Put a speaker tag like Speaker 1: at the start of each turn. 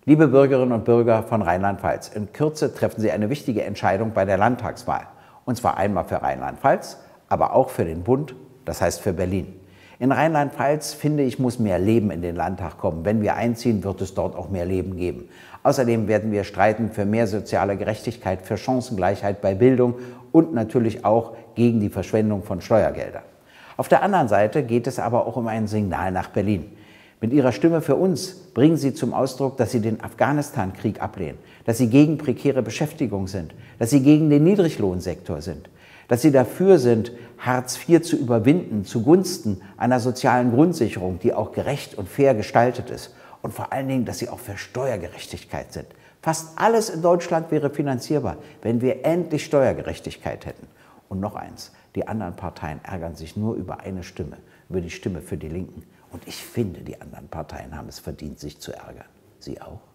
Speaker 1: Liebe Bürgerinnen und Bürger von Rheinland-Pfalz, in Kürze treffen Sie eine wichtige Entscheidung bei der Landtagswahl. Und zwar einmal für Rheinland-Pfalz, aber auch für den Bund, das heißt für Berlin. In Rheinland-Pfalz, finde ich, muss mehr Leben in den Landtag kommen. Wenn wir einziehen, wird es dort auch mehr Leben geben. Außerdem werden wir streiten für mehr soziale Gerechtigkeit, für Chancengleichheit bei Bildung und natürlich auch gegen die Verschwendung von Steuergeldern. Auf der anderen Seite geht es aber auch um ein Signal nach Berlin. Mit Ihrer Stimme für uns bringen Sie zum Ausdruck, dass Sie den Afghanistan-Krieg ablehnen, dass Sie gegen prekäre Beschäftigung sind, dass Sie gegen den Niedriglohnsektor sind, dass Sie dafür sind, Hartz IV zu überwinden zugunsten einer sozialen Grundsicherung, die auch gerecht und fair gestaltet ist und vor allen Dingen, dass Sie auch für Steuergerechtigkeit sind. Fast alles in Deutschland wäre finanzierbar, wenn wir endlich Steuergerechtigkeit hätten. Und noch eins, die anderen Parteien ärgern sich nur über eine Stimme, über die Stimme für die Linken. Und ich finde, die anderen Parteien haben es verdient, sich zu ärgern. Sie auch?